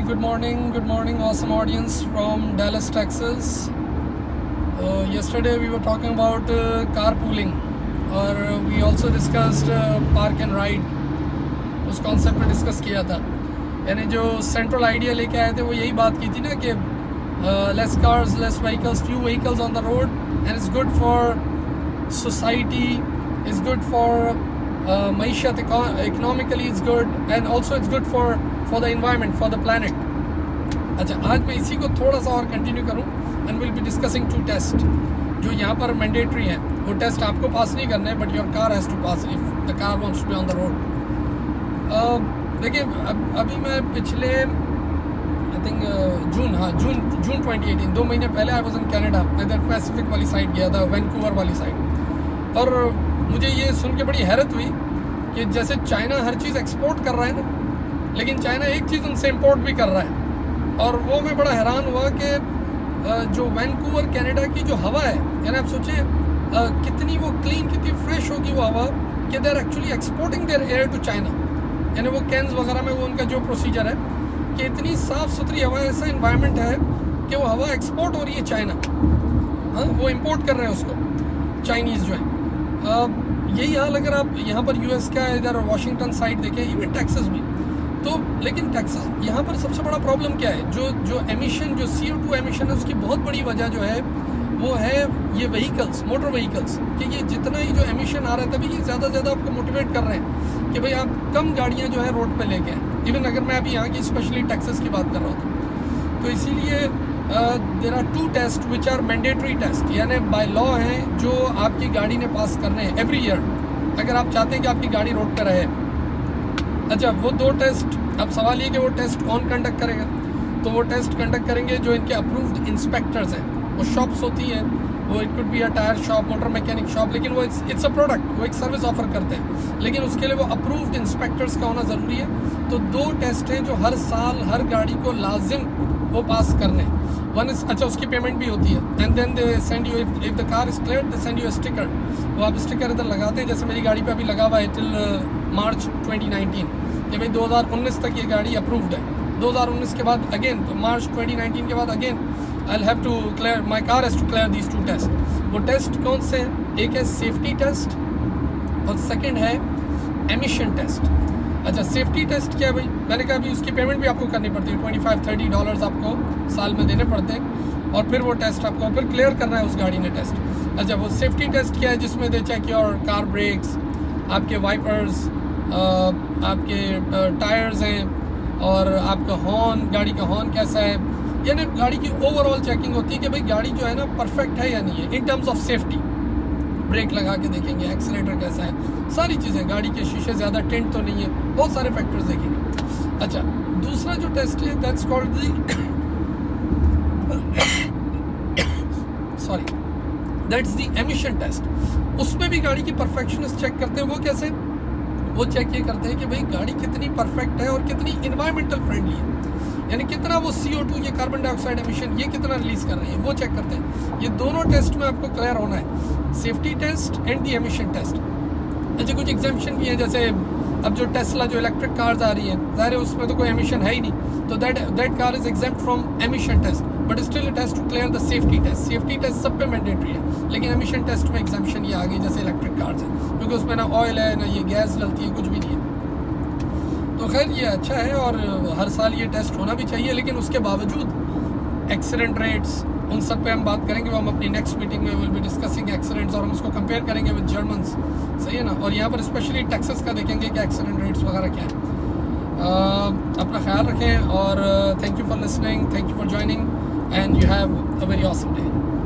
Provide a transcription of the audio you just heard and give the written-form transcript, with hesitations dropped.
good morning, awesome audience from Dallas, Texas. Yesterday we were talking about carpooling, और we also discussed park and ride. उस concept पे discuss किया था. यानी जो central idea लेके आए थे वो यही बात की थी ना कि less cars, less vehicles, few vehicles on the road, and it's good for society, it's good for maishat, economically it's good, and also it's good for the environment, for the planet. अच्छा, आज मैं इसी को थोड़ा सा और continue करूँ and we'll be discussing two tests जो यहाँ पर mandatory हैं. वो टेस्ट आपको पास नहीं करना है, but your car has to pass if the car wants to be on the road. देखिए, अभी मैं पिछले आई थिंक जून 2018, 2 महीने पहले आई वॉज इन कैनेडा. इधर पैसिफिक वाली साइड गया था, वैंकूवर वाली साइड, और मुझे ये सुन के बड़ी हैरत हुई कि जैसे चाइना हर चीज़ एक्सपोर्ट कर रहा है ना, लेकिन चाइना एक चीज़ उनसे इम्पोर्ट भी कर रहा है. और वो मैं बड़ा हैरान हुआ कि जो वैंकूवर कनाडा की जो हवा है, यानी आप सोचिए कितनी वो क्लीन, कितनी फ्रेश होगी वो हवा, कि they are actually exporting their air to China. यानी वो कैंस वगैरह में वो उनका जो प्रोसीजर है कि इतनी साफ़ सुथरी हवा, ऐसा इन्वायरमेंट है कि वो हवा एक्सपोर्ट हो रही है चाइना. हाँ, वो इम्पोर्ट कर रहे हैं उसको चाइनीज़ जो है. यही हाल अगर आप यहाँ पर यूएस का इधर वॉशिंगटन साइड देखें, इवन टेक्सास भी, तो लेकिन टेक्सास यहाँ पर सबसे बड़ा प्रॉब्लम क्या है, जो एमिशन, जो CO2 एमिशन है, उसकी बहुत बड़ी वजह जो है वो है ये व्हीकल्स, मोटर व्हीकल्स. कि ये जितना ही जो एमिशन आ रहा है, तभी ये ज़्यादा से ज़्यादा आपको मोटिवेट कर रहे हैं कि भाई आप कम गाड़ियाँ जो है रोड पे लेके आएँ. इवन अगर मैं अभी यहाँ की स्पेशली टेक्सास की बात कर रहा हूँ, तो इसीलिए there are 2 test which are mandatory test, यानी बाय लॉ हैं, जो आपकी गाड़ी ने पास करने हैं एवरी ईयर, अगर आप चाहते हैं कि आपकी गाड़ी रोड पर रहे. अच्छा, वो 2 टेस्ट, अब सवाल ये कि वो टेस्ट कौन कंडक्ट करेगा. तो वो टेस्ट कंडक्ट करेंगे जो इनके अप्रूव्ड इंस्पेक्टर्स हैं. वो शॉप्स होती हैं, वो it could be a tyre shop, motor mechanic shop, लेकिन वो इट्स अ प्रोडक्ट, वो एक सर्विस ऑफर करते हैं, लेकिन उसके लिए वो अप्रूव्ड इंस्पेक्टर्स का होना ज़रूरी है. तो 2 टेस्ट हैं जो हर साल हर गाड़ी को लाजिम वो पास करने. वन इज, अच्छा, उसकी पेमेंट भी होती है, and then they send you, if the car is clear, they send you a sticker. वो आप स्टिकर इधर लगाते हैं, जैसे मेरी गाड़ी पे अभी लगा हुआ है टिल मार्च 2019 कि भाई 2019 तक ये गाड़ी अप्रूव्ड है. 2019 के बाद अगेन, मार्च 2019 के बाद again I have to clear, my car has to clear these 2 test. वो टेस्ट कौन से हैं? एक है सेफ्टी टेस्ट और सेकेंड है एमिशन टेस्ट. अच्छा, सेफ्टी टेस्ट क्या है भाई? मैंने कहा अभी उसकी पेमेंट भी आपको करनी पड़ती है, $25-30 आपको साल में देने पड़ते हैं, और फिर वो टेस्ट आपको फिर क्लियर करना है उस गाड़ी ने टेस्ट. अच्छा, वो सेफ्टी टेस्ट क्या है? जिसमें they check your car brakes, आपके वाइपर्स, आपके टायर्स हैं, और आपका हॉर्न, गाड़ी का हॉर्न कैसा है. यानी गाड़ी की ओवरऑल चेकिंग होती है कि भाई गाड़ी जो है ना परफेक्ट है या नहीं है in terms of safety. Brake लगा के देखेंगे, एक्सीलेटर कैसा है, सारी चीज़ें, गाड़ी के शीशे ज़्यादा टेंट तो नहीं है, बहुत सारे फैक्टर्स देखेंगे. अच्छा, दूसरा जो टेस्ट है that's called that's the emission test. उसमें भी गाड़ी की परफेक्शन चेक करते हैं. वो कैसे? वो चेक ये करते हैं कि भाई गाड़ी कितनी परफेक्ट है और कितनी इन्वायरमेंटल फ्रेंडली है, यानी कितना वो CO2, ये कार्बन डाइऑक्साइड एमिशन, ये कितना रिलीज़ कर रही है, वो चेक करते हैं. ये दोनों टेस्ट में आपको क्लियर होना है, safety test and the emission test. अच्छा, कुछ एग्जाम्पशन भी है, जैसे अब जो टेस्ला, जो इलेक्ट्रिक कार्स आ रही हैं, ज़ाहिर है उसमें तो कोई एमिशन है ही नहीं, तो that car is exempt from emission test, but still it has to clear the safety test. Safety test सब पे मैंडेटरी है, लेकिन एमिशन टेस्ट में एग्जाम्पशन ये आ गई, जैसे इलेक्ट्रिक कार्स है, क्योंकि उसमें ना ऑयल है, ना ये गैस डलती है, कुछ भी नहीं है. तो खैर ये अच्छा है, और हर साल ये टेस्ट होना भी चाहिए. लेकिन उसके बावजूद एक्सीडेंट रेट्स, उन सब पे हम बात करेंगे. वो हम अपनी नेक्स्ट मीटिंग में विल बी डिस्कसिंग एक्सीडेंट्स, और हम उसको कंपेयर करेंगे विद जर्मन्स. सही है ना? और यहाँ पर स्पेशली टेक्सास का देखेंगे कि एक्सीडेंट रेट्स वगैरह क्या है. अपना ख्याल रखें, और thank you for listening, thank you for joining, and you have a very awesome day.